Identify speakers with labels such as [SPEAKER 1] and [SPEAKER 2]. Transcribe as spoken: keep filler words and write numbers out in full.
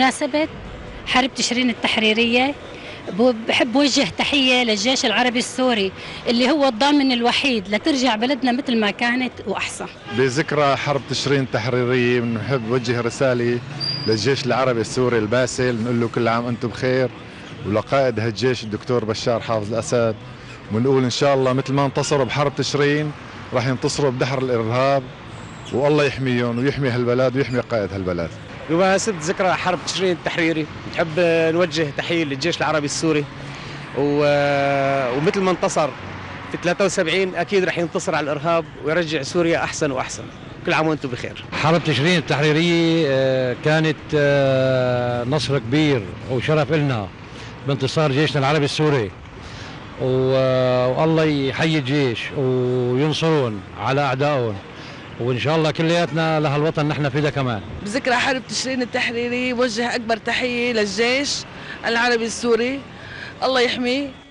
[SPEAKER 1] بمناسبة حرب تشرين التحريرية بحب وجه تحية للجيش العربي السوري اللي هو الضامن الوحيد لترجع بلدنا مثل ما كانت وأحسن.
[SPEAKER 2] بذكرى حرب تشرين التحريرية بنحب نوجه رسالة للجيش العربي السوري الباسل، نقول له كل عام أنتم بخير، ولقائد هالجيش الدكتور بشار حافظ الأسد، ونقول إن شاء الله مثل ما انتصروا بحرب تشرين راح ينتصروا بدحر الإرهاب، والله يحميهم ويحمي هالبلد ويحمي قائد هالبلد.
[SPEAKER 3] بمناسبة ذكرى حرب تشرين التحريري نحب نوجه تحية للجيش العربي السوري، ومثل ما انتصر في ثلاثة وسبعين أكيد رح ينتصر على الإرهاب ويرجع سوريا أحسن وأحسن. كل عام وأنتم بخير.
[SPEAKER 4] حرب تشرين التحريرية كانت نصر كبير وشرف لنا بانتصار جيشنا العربي السوري، والله يحيي الجيش وينصرون على أعدائهم، وإن شاء الله كلياتنا لهالوطن نحن فيها كمان.
[SPEAKER 5] بذكرى حرب تشرين التحريري بوجه أكبر تحية للجيش العربي السوري، الله يحميه